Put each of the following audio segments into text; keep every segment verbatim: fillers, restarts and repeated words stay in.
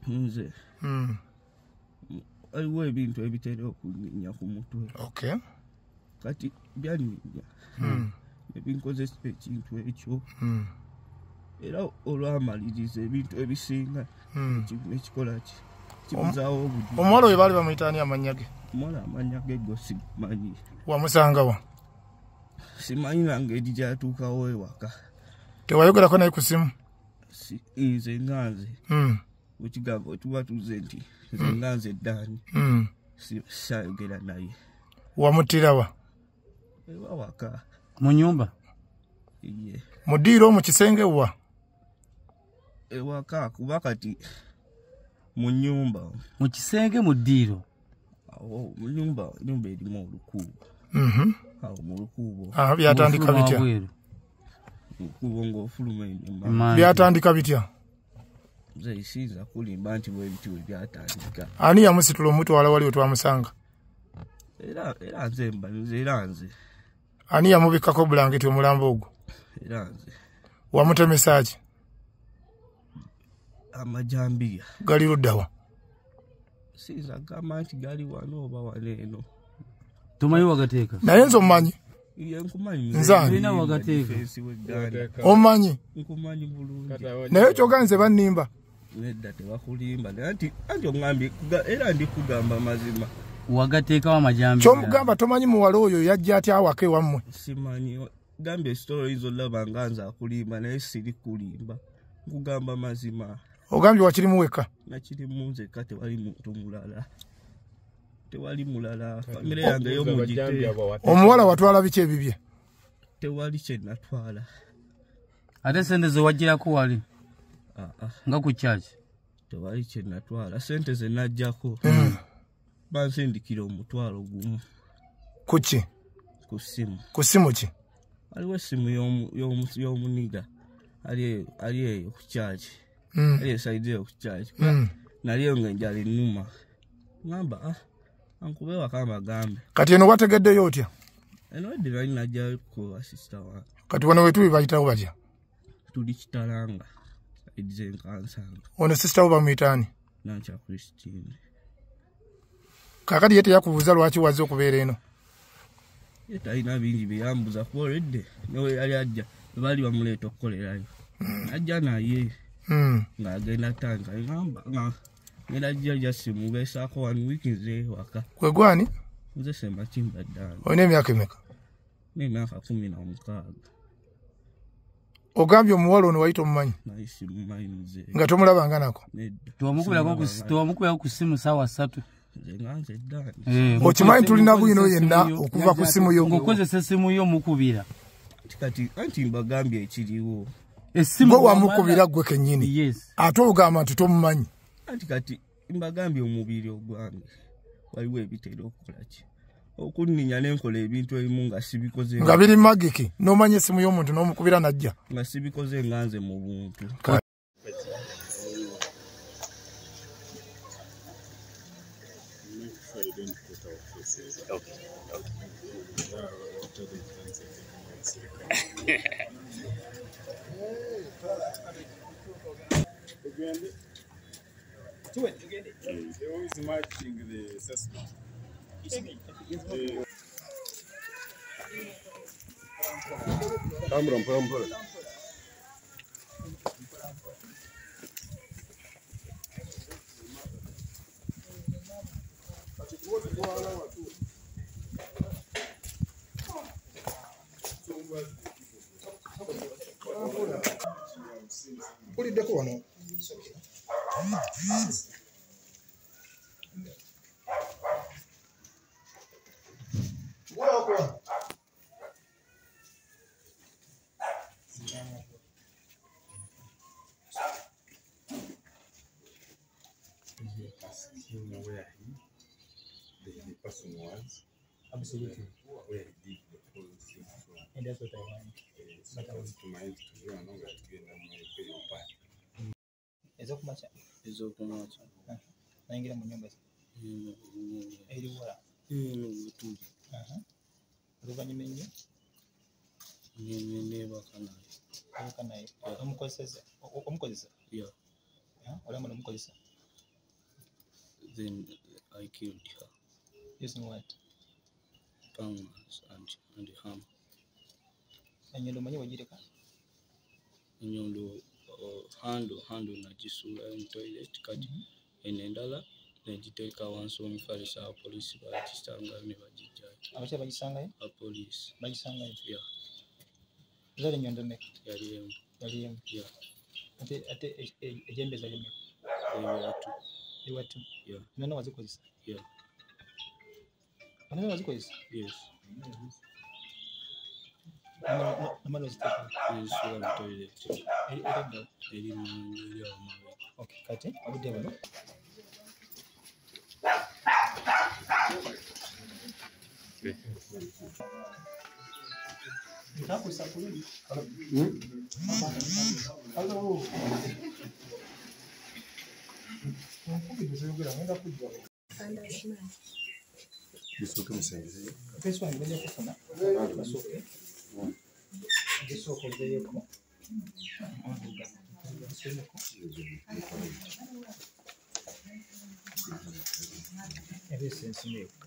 nze mm aliwo ebintu ebitera okunyinya ku mutwe. Okay. Kati byanyinya mm ebinkozesa ekintu ekyo mm era olwamaliriza ebintu ebisinga ekikola ki kibuzaawo obudde. Omuwala oyo baali bamuyitaani amannya ge? Omuwala amannya ge go simanyi. Wamusanga wa? Simanyi ngeri gyatuukawo ewaka. Tewayogerako naye ku simu? Nze nganze wekigambo tuba tuze nti nze nganze eddaani sayogera naye. Wamuttira wa? Ewa waka. Mu nyumba? Iye. Mu ddiiro mu kisenge wa? Ewaka kuba kati mu nyumba. Mu kisenge mu ddiiro? Awo mu nyumba nyumba erimu olukuubo. Mhm. Awo mu lukuubo. Ah, byatandika bitya? Olukuubo ng'ofuluma ennyumba. Byatandika bitya? Nze isiiza kulimba nti bwe biti bwe byatandika. Ani yamusitula omutwala wali wetwamusanga? Era era nze mba nze era nze. Ani yamubikkako bulangiti omulambo ogwo? Era nze. Wamutemesa ki? Amajambiya. Gali ludda wa? Siiza gamba nti gali wano oba wano eno. Tomanyi wagateeka? Naye nze omumanyi? Iye nkumanyi. Nzange. Nina wagateeka. Omumanyi? Nkumanyi bulungi. Naye kyoga nze bannimba? Nedda tebakulimba anti anti oŋŋambye era ndi kugamba mazima. Wagateekawo amajambiya? Kyomugamba tomanyi muwala oyo yajja atya awaka ewammwe? Simanyi. Gambye story zolaba nga nze akulimba naye siri kulimba. Nkugamba mazima. Ogambye wakirimu wekka? Nakirimu nzekka tewali muntu mulala. Tewali mulala. Famire yange y'omugite. Omuwala watwala biki ebibye? Tewali kye natwala. Ate sente ze wagirako wali? Nga ku church? Tewali kye natwala. Sente ze najjako. Bansindikira omutwalo gumu. Ku ki? Ku simu. Ku simu ki? Aliwo essimu y'omuniga. Ali ali eyo ku church. Ali esaidi eyo ku church. Naliyo ng'enjala ennuma. Ngamba ah ankube waka amagambe. Kati eno wategeddeyo otya? Eno edde nali najja ku assistant wange. Kati wano wetubi bayitawo batya? Tuli Kitalanga. Saidi enkansanga. Ono sister wo bamuyitaani? Nancha Christine. Kakati yete yakubuuza lwaki wazze okubeera eno? Yete alina bingi byeyambuza kuba edde nawe yali ajja baali bamuleeta okukolerayo. Ajja naye ng'agenda tanka ngamba nga ngenda jja jja simubeesaako one week nze waka. Gwe gwani? Nze Semba Kimba Ddaani. Olina emyaka emeka? N'emyaka kumi na mukaaga. Ogambye omuwala ono wayita omumanyi? Naye simumanyi nze. Nga tomulabanga nako? Nedda. Tewamukubirako ku ssimu ssaawa ssatu? Nze nga nze Ddaani. Okimanyi tulina bwino yenna okuva ku ssimu yo? Ng'okozesa essimu yo mukubira. Kati anti mbagambye ekiriwo. Gwe wamukubira gwe kennyini? Ate ogamba nti tomumanyi? Anti kati mbagambye omubiri ogwange waliwo ebitera okukola ki okunninya n'enkola ebintu ebimu nga sibikoze nga biri magiki n'omanya essimu y'omuntu n'omukubira najja nga sibikoze nga nze mu buntu. To it again. They always matching the assessment. Amram, Amram. Uliddeko wano? Where he, the, the person was. Absolutely. Where he did the whole thing from. And that's what I want. Uh, so I was to mind to do and all that together my very part. Ezo kumacha. Ezo kumacha. Naingira mu nyumba. Mm. Eri wala. Mm, tu. Aha. Ruvanyuma nnyo. Nene ne bakana. Bakana. Omukozesa. Omukozesa. Yeah. Ha? Ola mwana omukozesa. Then I killed her. Using what? Palms and, and ham. Enyondo manyi wagireka? Enyondo uh, handle handle nagisula in toilet kati eno endala negiteeka wansi w'omufaliso abapoliisi bagisangayo ne bagijjayo. Abaki bagisangayo? Abapoliisi bagisangayo. Yeah. Zali enyondo mmeka? Yali emu. Yali emu. Yeah. Ate ate ejembe zali mmeka? Ewatu. Ewatu. Yeah. Nana wazikozesa? Yeah. Nana wazikozesa? Yes. Namano ziteeka? Nezisula mu toilet. Eri edda? Eri mu eri awo mabega. Okay, kati obudde buno. Ntakusa kuludi. Hmm? Hello. Bisoke musengeze. This one ngene kufuna. Basoke. Bisoke zeyeko. Onduga. Bisoke. Ebese nsimeka.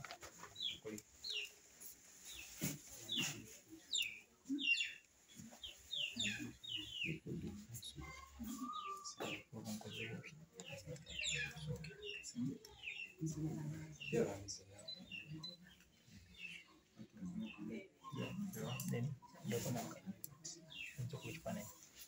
Then you're gonna into which panel?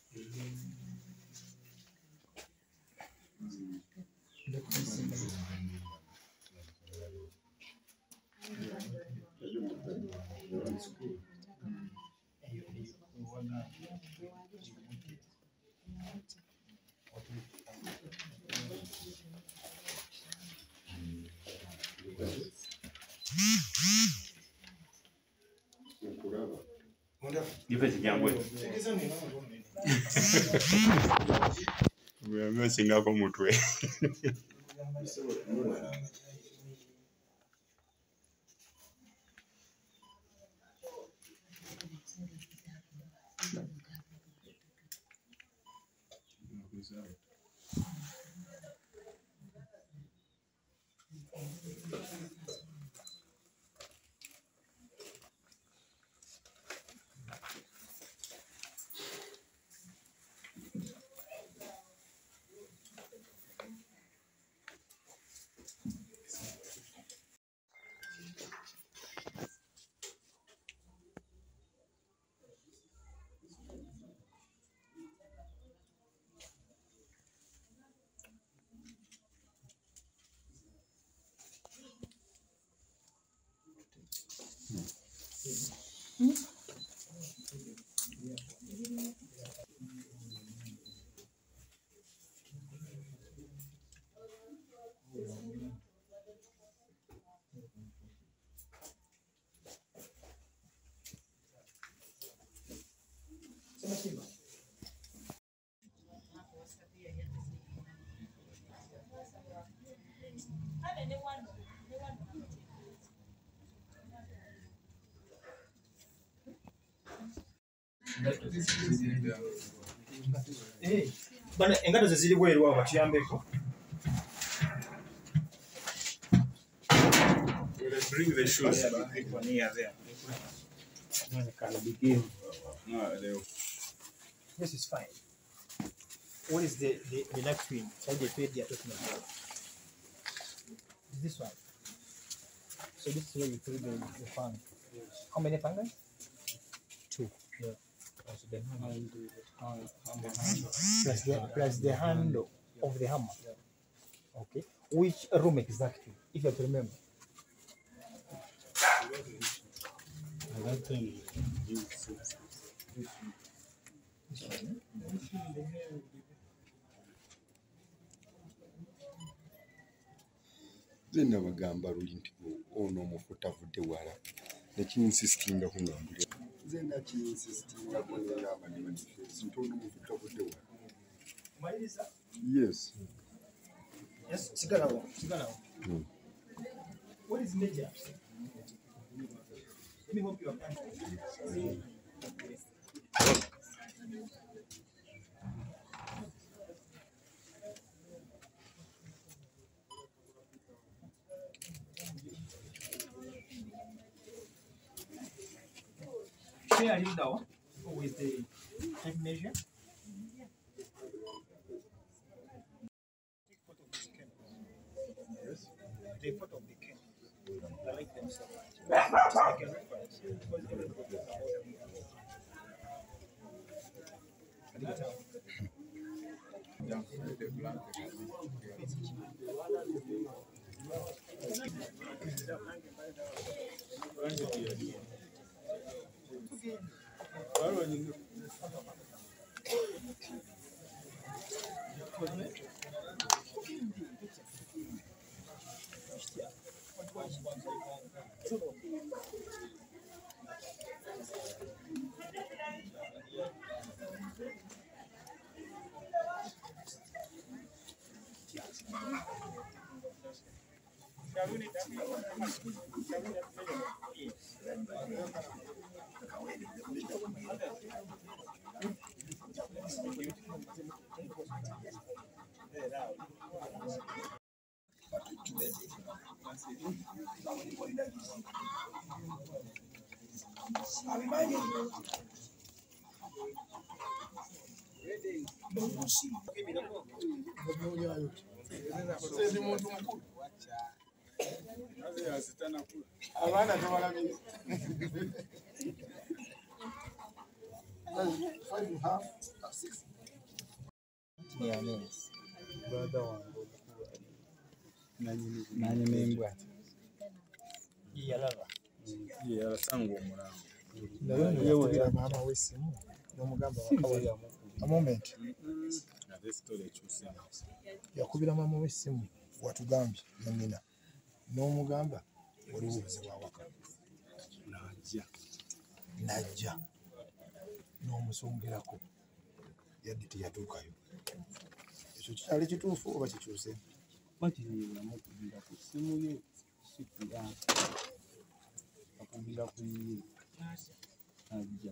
Give it again. We're messing up on what way. Eh, bana engado ze zili bweru awo batuyambeko. Bring the shoes. This is fine. What is the the, the left wing? Side the thread they are talking about. This one. So this is where you thread the, the fan. How many fingers? Two. Yeah. Plus the hand, plus the plus the handle of the hammer. Okay. Which room exactly? If you remember. Zena bagamba luli nti ono omufuta avudde wala nekinsistinga ku ngambule zena kinsistinga ku ngamba ne manifest nti ono omufuta avudde wala. Yes. Yes, sigala wo, sigala wo. Hmm. What is major? Let me hope you have done. Where are you now? With the tape measure? Take photo of this camera. Yes. Take photo of the camera. I like them so much. Just like a reference. Because everybody knows how they are. I think it's out. Yeah, yes. Brother one. Nani membwa. Yalaba. Yala sango mulango. Yewe ya mama wesimu. Nomugamba wakawaya mu. A moment. Na this story chusa. Yakubira mama wesimu watugambye nyina. Nomugamba oli wuze wawaka. Najja. Najja. Nomusongirako. Yadde teyatuukayo. Ekyo kyali kituufu oba kikyuse? Bakiriira mu kubira ku ssimu ye sikira. Akubira ku ye. Ajja.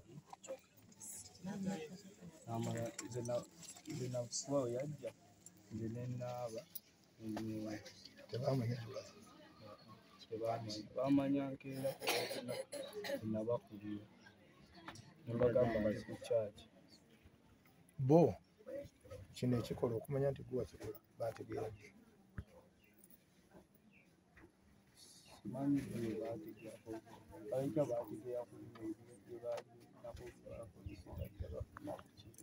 Amala zena zena kuwa yajja. Zena naaba. Tebamanya tebamanya. Bamanya nkeera na bakubira. Mbagamba bali charge. Bo kino ekikola okumanya nti gwa kikola bategeera simanyi bwe bategeera bayita bategeera ku bye baali nako bapolisi bajja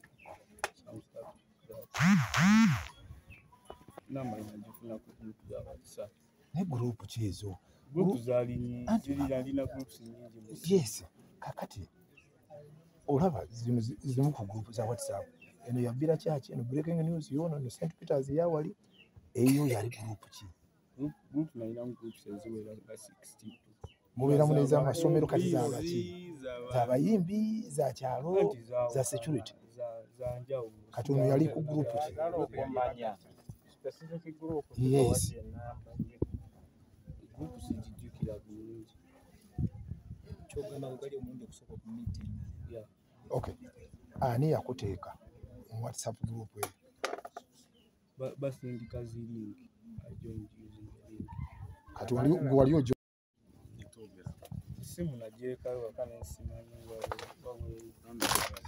namanya gifuna ku gurupu za WhatsApp. Ne gurupu ki ezo? Gurupu zaali nyingi, zirina gurupu nyingi. Yes, kakati olaba zimu ku gurupu za WhatsApp. Eno yabira kyaki, eno breaking news yono no Saint Peters yawali eyo yali gurupu ki? Gurupu naina gurupu seziwera nga sixty. Mubeera muneza amasomero kati za baki? Za bayimbi, za kyalo, za security. Za njawulo. Kati ono yali ku gurupu ki? Specific group. Yes. Gurupu zijjukira bulungi. Kyogamba ngali omundi okusobola ku meeting. Yeah. Okay. Ani yakuteeka mu WhatsApp group eyo? Ba basindika ziringi. Ajoin using. Kati wali wali ojo. Simu nagyeka wakana simanyi wawe wawe namba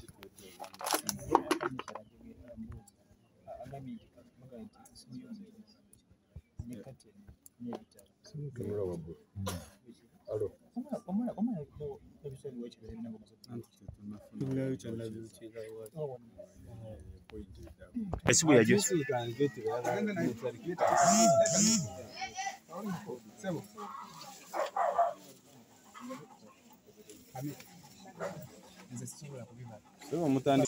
agami magaiti simu nyekati nyebita kamera wabu. Alo. Omwana omwana ko ebisoni weche bere nango mazoto. Kimwe weche nazo chira wa. Esibu ya Yesu ikangete baba. Sebo. Ami. Nze sisobola kubiba. Sebo mutandi.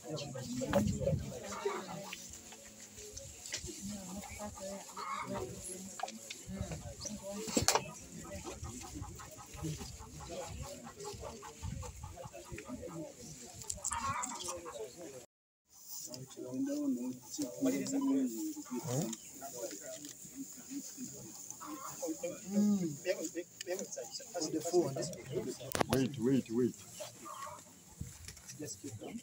Wait, wait, wait. Just keep going.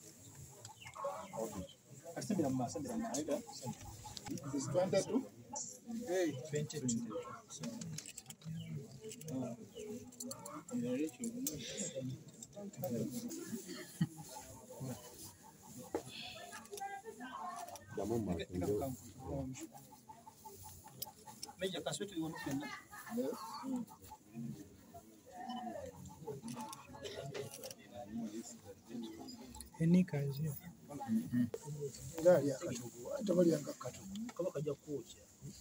Asembira mama, asembira mama. Aida. This is twenty-two. Hey, twenty-two. Meja kaswetu iwo nukenda. Enika nje. Ndali akatugo atabali anga katugo Kama kaja kuocha.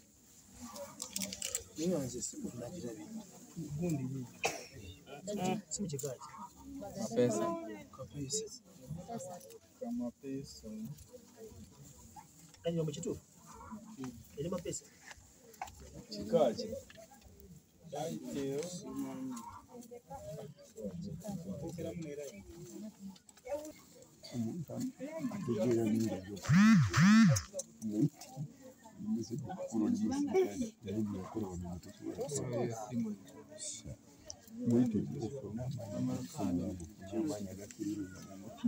Mimi wanze siku tunajirabi. Gundi hivi. Simu chikaji. Pesa. Kapesa. Kama pesa. Nani wamechitu? Ile mapesa. Chikaji. Daiteo. Ukira munera. Atugera ninga yo. Muti. Muzi kurongisa kandi yagiye akora mu mutuzo. Muti ukona amana y'amanya gakiri mu muti.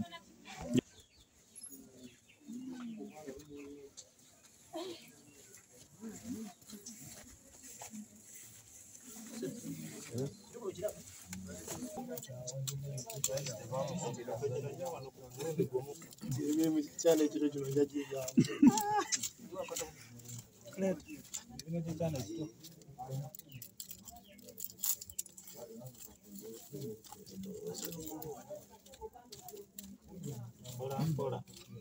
Mimi chale kile kile njaji ya. Net. Ile chale kile. Bora bora.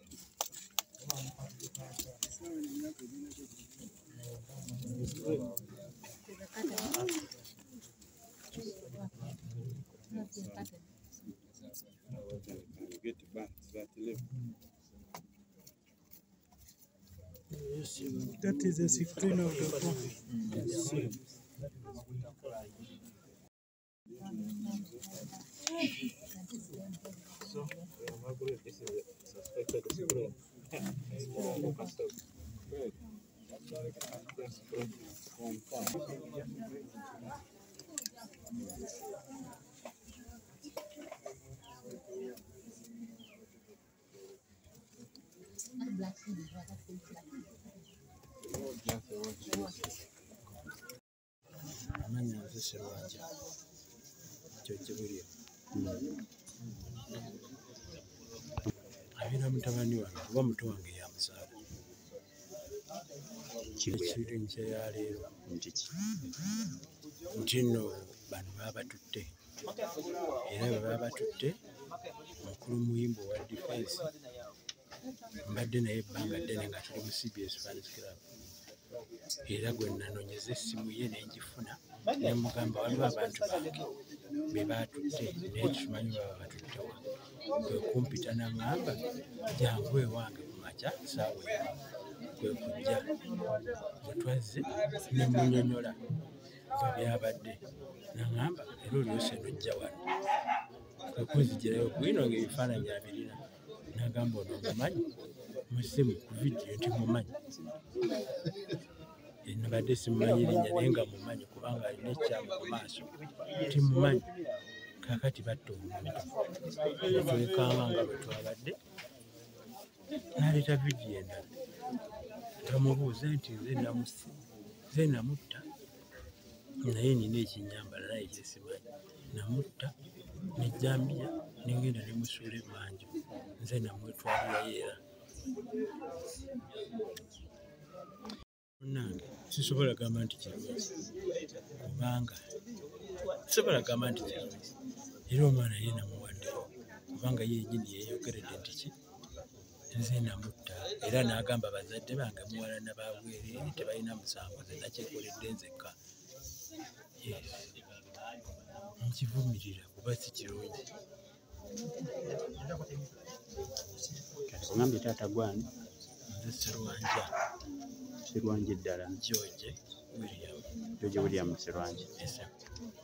Get back that level. Yes, that is a screen of the phone. So, this is a suspected spray. Amanya nzise lwanja. Kyo kibuli. Abira mutabani wange kuba muto wange ya musaala. Kiri nje ya leero nti ki. Nti nno bano baba tutte. Era baba batutte mukulu muyimbo wa defense. Mbadde naye ebbanga ddene nga tuli mu C B S Fans Club. Era gwe nanoonyeza essimu ye ne ngifuna ne mugamba waliwo abantu bange be baatutte naye tumanyi baba batutte wa. Kwe kumpita n'aŋŋamba jangu ewange ku makya ssaawa eno. Kwe kujja bwe twazze ne munnyonnyola bwe byabadde. N'aŋŋamba era olyose n'ojja wano. Kwe kunzigirayo bwino ng'ebifaananyi abirina. N'agamba ono mumanyi mu ssimu ku vidiyo nti mumanyi. Nabadde simumanyi linnya naye nga mumanyi kubanga alina ekyamu ku maaso. Nti mumanyi kaakati batta omuntu. Twekanga nga bwe twabadde n'aleeta vidiyo endala. Tamubuuza nti nze namusi nze namutta naye nina ekinyambala naye kyesimanyi. Namutta ne Jambiya ne ngenda ne musuula emmanju. Nze namwetwalirayo era. Munnange sisobola gamba nti kirungi kubanga sisobola gamba nti kirungi era omwana ye namuwaddeyo kubanga ye yennyini yeeyogeredde nti ki nze namutta era n'agamba bazadde bange muwala nababwerere tebalina musango nze nakyekoledde nzekka. Yes, nkivumirira kuba si kirungi. Ongambye taata gwani? Nze Sserwanja. Sserwanja eddala? George William. George William Sserwanja. Yes, sir.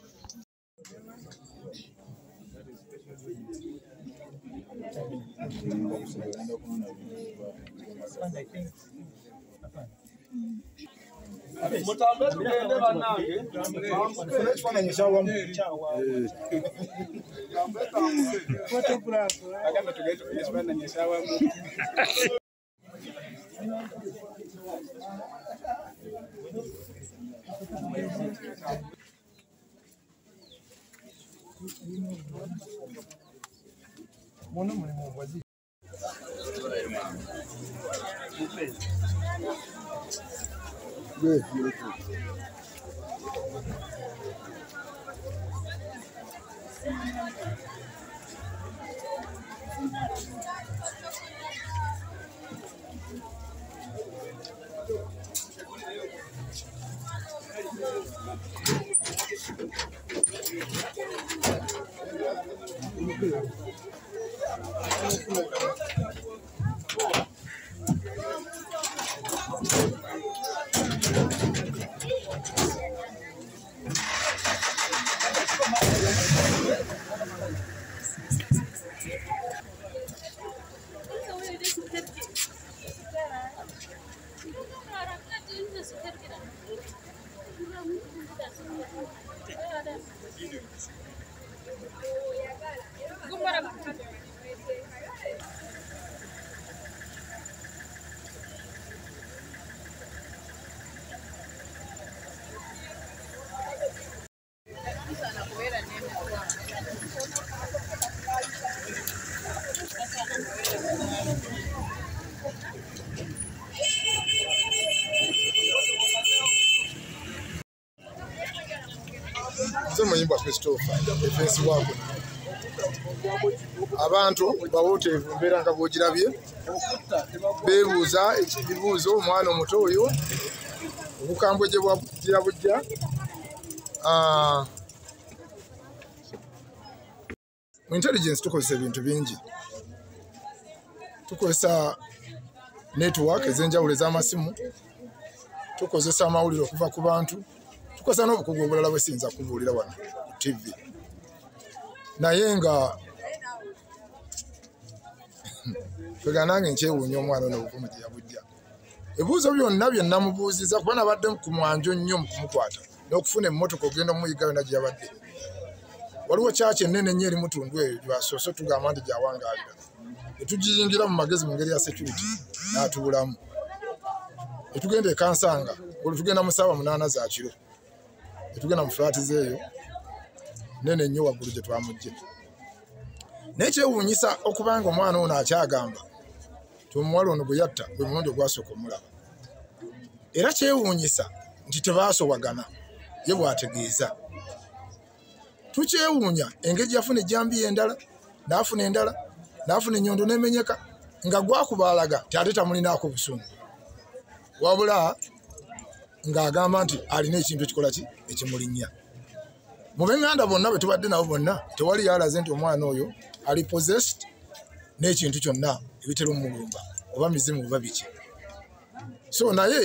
Mutambe tugende bannange. Ekifaananyi ekyawamu. Photograph. Agamba tugende ekifaananyi ekyawamu. Mwona mulimu wazi. Yes, beautiful. Mayimba Christopher defense wako abantu bawotevu mbeera nga bwogirabye beebuuza ekibuuzo omwana omuto oyo obukambwe gye bwagira bujja mu intelligence tukozesa ebintu bingi tukozesa network ez'enjawulo ez'amasimu tukozesa amawulire okuva ku bantu tukozesa n'obukugu obulala bwe siyinza kubuulira wano ku T V naye nga tweganange nkyewuunya omwana ono obuvumu gye yabujja ebibuuzo byonna bye namubuuziza kuba nabadde ku mwanjo nnyo mu kumukwata n'okufuna emmotoka ogenda omuyiga yonna gye yabadde waliwo kyaki ennene nnyo eri mutundu eyo gyasoose tugamba nti gyawangaalira netugiyingira mu magezi mu ngeri ya security n'atubulamu etugenda ekansanga olwo tugenda mu ssaawa munaana za kiro etugenda mu fulaati zeeyo nene nnyo waggulu gye twamugje naye kyewuunyisa okubanga omwana ono akyagamba ti omuwala ono gwe yatta gwe mulundi ogwasooka omulaba era kyewuunyisa nti tebaasobagana ye bw'ategeeza tukyewuunya engeri yafuna ejjambiya endala n'afuna endala n'afuna ennyondo n'emenyeka nga gwakubaalaga ti ate tamulinaako busungu wabula ng'agamba nti alina ekintu ekikola ki ekimulinnya mu b'eŋŋanda bonna bwe tubadde nabo bonna tewali yalaze nti omwana oyo ali possessed n'ekintu kyonna ebitera omulumba oba mizimu oba biki so naye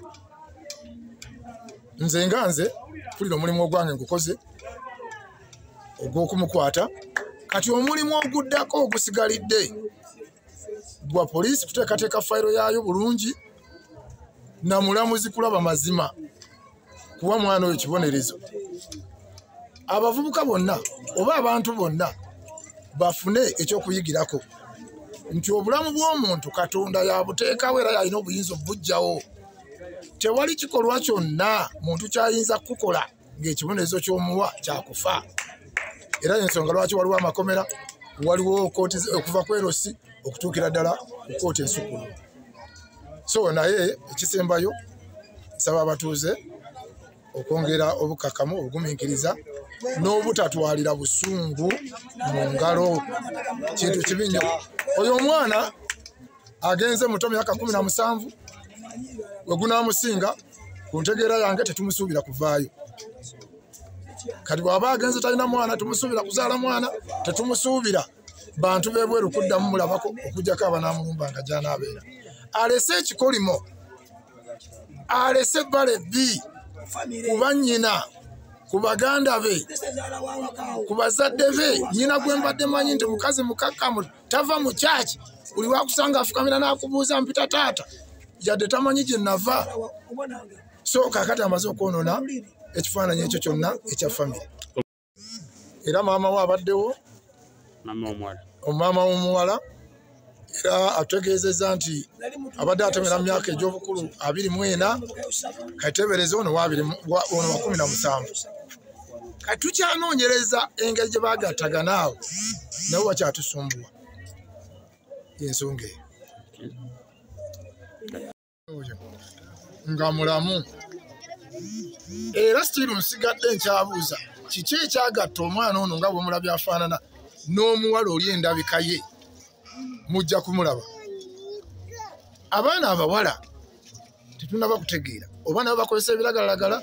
nze nga nze mpulira omulimu ogwange ngukoze ogw'okumukwata kati omulimu oguddako ogusigalidde gwa poliisi kuteekateeka fayiro yaayo bulungi na mulamuzi kulaba mazima kuba mwana oyo kibonerezo abavubuka bonna oba abantu bonna bafune ekyokuyigirako nti obulamu bw'omuntu Katonda yabuteekawo era yalina obuyinza obujjawo tewali kikolwa kyonna muntu kyayinza kukola ng'ekibonerezo ky'omuwa kyakufa era ensonga lwaki waliwo amakomera waliwo kooti okuva ku erosi okutuukira ddala ku kooti ensukulu so naye ekisembayo nsaba abatuuze okwongera obukakamu obugumiikiriza n'obutatwalira busungu mu ngalo kintu kibi nnyo oyo omwana agenze muto myaka kumi na musanvu we gunaamusinga ku ntegeera yange tetumusuubira kuvaayo kati bw'aba agenze talina mwana tumusuubira kuzaala mwana tetumusuubira bantu beebweru kuddamu mulabako okujjako abanaamulumba nga gy'anaabeera alese ekikolimo alese ebbala ebbi ku bannyina ku baganda be ku bazadde be nnyina gwe mbadde manyi nti mukazi mukakkamu tava mu kyaki buli wakusanga afukamira n'akubuuza mpita taata yadde tamanyi gye nava so kaakati amaze okwonoona ekifaananyi ekyo kyonna ekya famire era maama we abaddewo omumama w'omuwala era atutegeezezza nti abadde atemera mu myaka egy'obukulu abiri mu ena kateebereze ono wa kumi na musanvu kati tukyanoonyereza engeri gye baagattagana awo nawe wakyatusumbuwa ensonga eyo nga mulamu era stiru nsigadde nkyabuuza kiki ekyagatta omwana ono nga bwemulabye afaanana n'omuwala oli endabika ye mujja kumulaba abaana abawala tetunaba kutegeera oba nabo bakozesa ebiragalalagala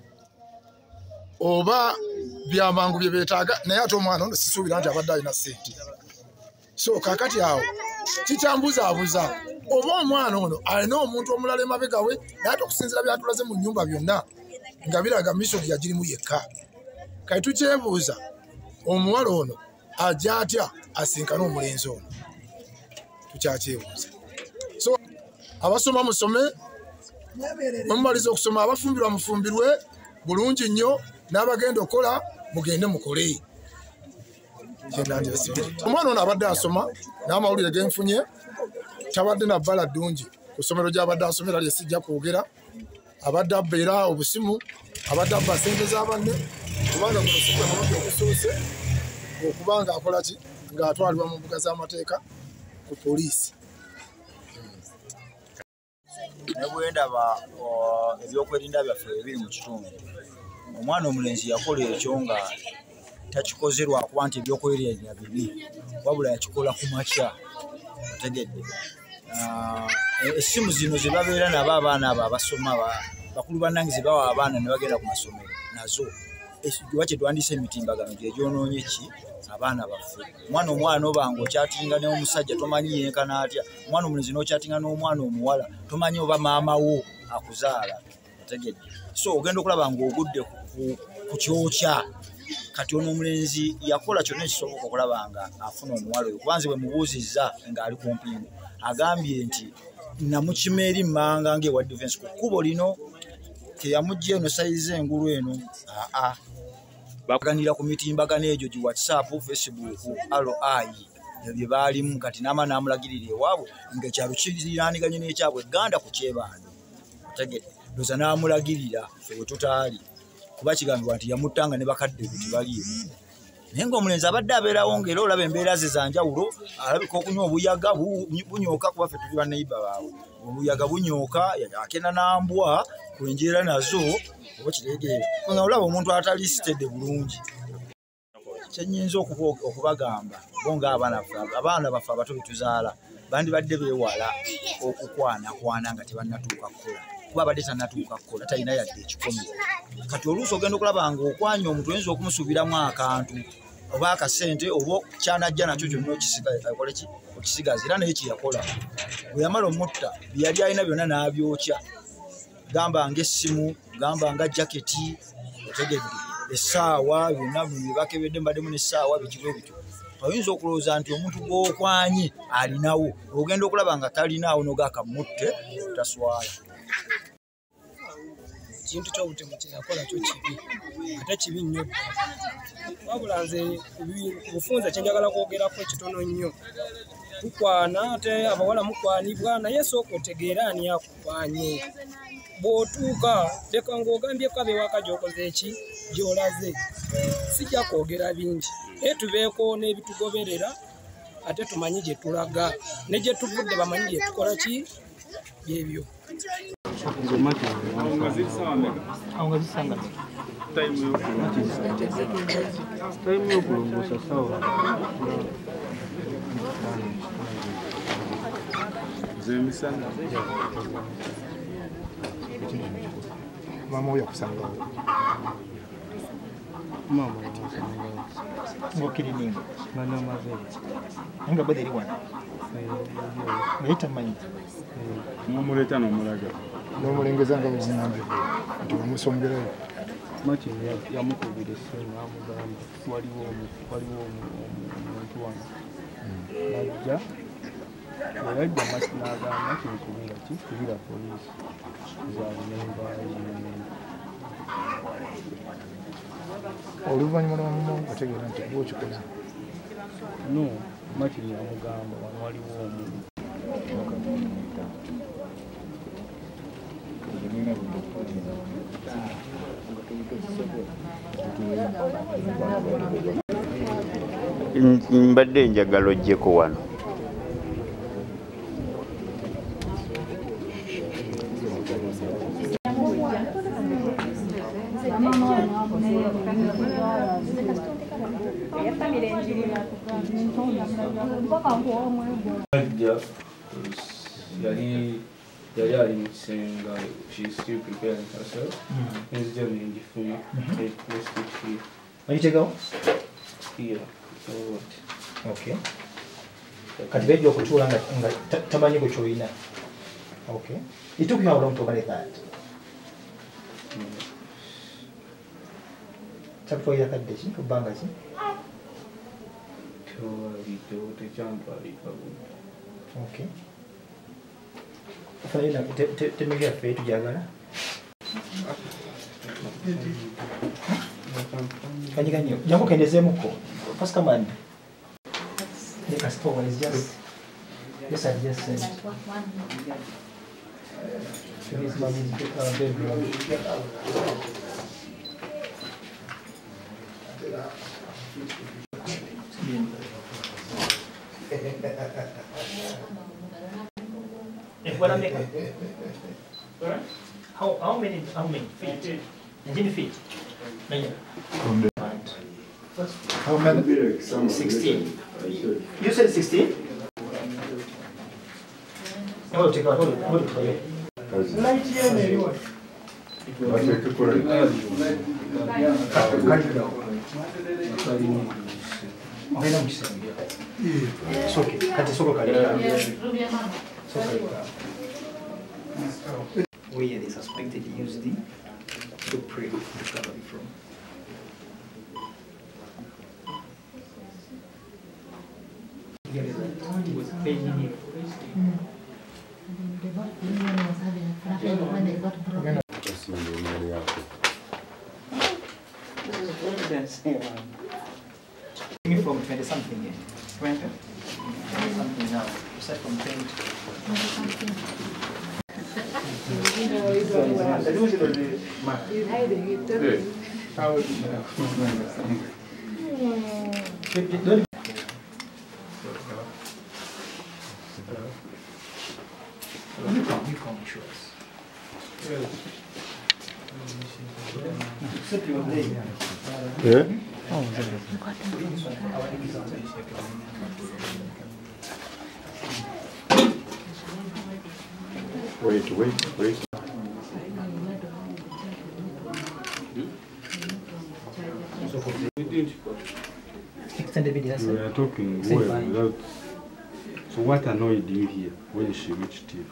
oba byamangu bye beetaaga naye ate omwana ono sisuubira nti abadde alina ssente so kakati awo kikyambuzaabuza oba omwana ono alina omuntu omulala emabega we naye ate okusinzira byatulaze mu nnyumba byonna nga biraga misoni yagirimu yekka kati tukyebuuza omuwala ono ajja atya asinkane omulenzi ono tukyakyebuuza so abasoma musome bamumaliza okusoma abafumbirwa mufumbirwe bulungi nnyo n'abagenda okukola mugende mukole omwana ono abadde asoma n'amawulire genfunye tabadde na bbala ddungi ku ssomero gy'abadde asomera lyesijja kwogera abadde abbeera obusimu abadde abba sente z'abanne kubanga gunosikwa nabadde okusoose okuba nga akola ki ng'atwalibwa mu mbuga z'amateeka ku poliisi ne bwe ndaba ebyokwerinda byaffe ebiri mu kitundu omwana omulenzi yakola ekyo nga takikoze lwakuba nti ebyokwerinda bibi wabula yakikola ku makya otegedde essimu zino ze babeera nabo abaana abo abasoma bakulu bannange ze bawa abaana ne bagenda ku masomero nazo ekiwa kye twandisa emitimbagano gye gyonoonye ki abaana baffe omwana omwana oba ng'okyatinga n'omusajja tomanyi yenkana atya omwana omulenzi n'okyatinga n'omwana omuwala tomanyi oba maama wo akuzaala otegedde so ogenda okulaba ng'ogudde ku kyokya kati ono omulenzi yakola kyonna ekisoboka okulaba nga afuna omuwala oyo kubanze bwe mubuuzizza ng'ali ku mpingo agambye nti namukima eri mmanga ng'ewa defense ku kkubo lino teyamugja eno sayize engulu eno aa baganira ku mitimbagano egyo gi WhatsApp, Facebook, R I ebyo baalimu kati n'ama n'amulagirira ewaabwe ng'ekyalo kiriraaniganye n'ekyabwe Gganda ku Kyebaani otegedde ndoza n'amulagirira ffe we tutaali kuba kigambibwa nti yamuttanga ne bakadde biti baliimu naye ng'omulenzi abadde abeerawo ng'era olaba embeera ze za njawulo alabika okunywa obuyaga bunyooka kuba ffe tuli bannayiba baabwe obuyaga bunyooka akena n'ambwa kwenjeera nazo oba kireegeera nga olaba omuntu atali sitedde bulungi kyenyinza okubagamba bo ng'abaana abaana baffe abato betuzaala bandibadde beewala okukwanakwana nga tebannatuuka kukola kuba abadde tannatuuka kukola talina yadde ekikomi kati oluusi ogenda okulaba nga okwanya omuntu oyinza okumusuubiramu akantu oba akasente oba kyanajja nakyo kyonna okisigaza era naye kyeyakola bwe yamala omutta bye yali alina byonna n'abyokya gamba ng'essimu gamba nga jaketi otegedde essaawa byonna byebakebedde mbaddemu n'essaawa bikibe bityo oyinza okulowooza nti omuntu gw'okwanye alinawo ogenda okulaba nga talinaawo n'ogakamutte taswala ekintu ky'obutemu kyeyakola kyo kibi ate kibi nnyo wabula nze bufunza kyenjagala kwogerako ekitono nnyo tukwana ate abawala mukwanibwa naye sooka otegeera ani akukwanye bw'otuuka leka ng'ogambyeko abewaka gy'okoze eki gy'olaze sijja kwogera bingi naye tubeeko n'ebitugoberera ate tumanyi gye tulaga ne gye tuvudde bamanyi gye tukola ki byebyo mama oyo akusangawo mama yamusangawo ng'okiri ninga ngana mazere naye nga bwede eri wano naye tamanyi n'omuleeta n'omulaga n'omulengeza nga bwezinambye nti bamusongerayo mati yamukubira essimu amugamba waliwo waliwo omuntu wano najja yajja mati n'agamba kino kubira ki kubira poliisi zalinenbayi oluvannyuma lwamuma otegeera nti gwe okikola no mati yamugamba wano waliwo omuntu mbadde njagala ojjeko wano yali yali ali mu kisenga, she's still preparing herself. Nzija nengifuna here. Where you take out? Here. So what? Okay. Kati bejo kuchula nga nga tamanyi ko choina. Okay. It took you how long to manage that? Chapto ya kadeshi kubanga chi? To video to jump Okay. Fanya na te te te mega fe tujagala. Kanyi kanyi. Jambo kendeze muko. First command. The customer is just yes, I just said. So his mom is uh, bedroom. How how many how many feet? Nineteen feet. From the how many? Sixteen. You said sixteen? Oh, take out. Hold it for you. Light here, maybe what? It's okay. Cut it. Where they suspected he used the to pray to cover it from. He was paying it. Me from twenty something years. Twenty something now. You said from twenty. How would you know? You come, you come, show us. Except your name. Yeah? Wait, wait, wait. We are talking well without. So what annoyed you here when she reached you?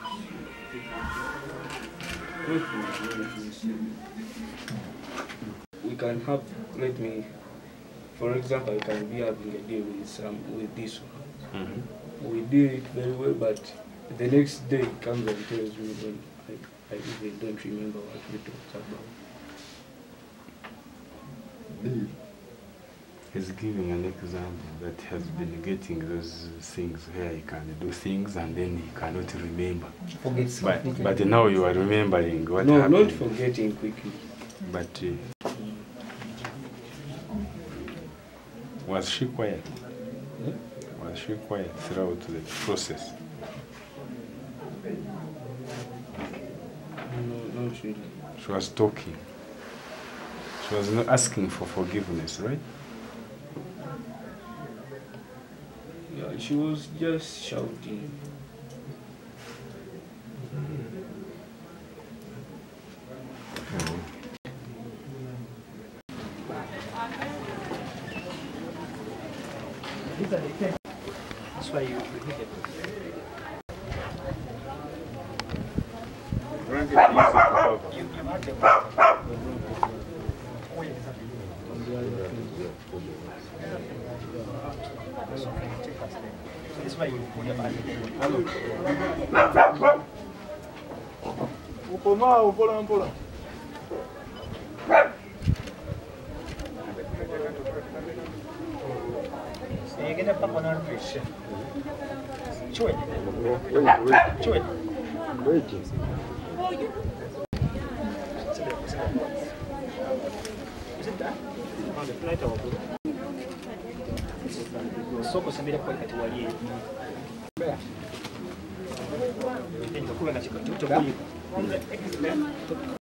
We can have, let me, for example, I can be having a deal with some with this one. Mm-hmm. We did it very well, but the next day it comes and tells me when I, I even don't remember what we talked about. Mm. He's giving an example that he has been getting those things where he can do things and then he cannot remember. Forget but, but now you are remembering what no, happened. Not forgetting quickly. But uh, was she quiet? Yeah? Was she quiet throughout the process? No, not really. She was talking. She was not asking for forgiveness, right? Yeah, she was just shouting. Okay. That's why you read it. You, you had them. Oh, yes. That's okay. Take us there. So this is why you put your body. Hello. Upoma, upola, upola. You're going to pop on our fish. Chew it. Chew it. Waiting. Is it that? On the flight or soko sembele kwa kati wali. Ndio kwa na chikato.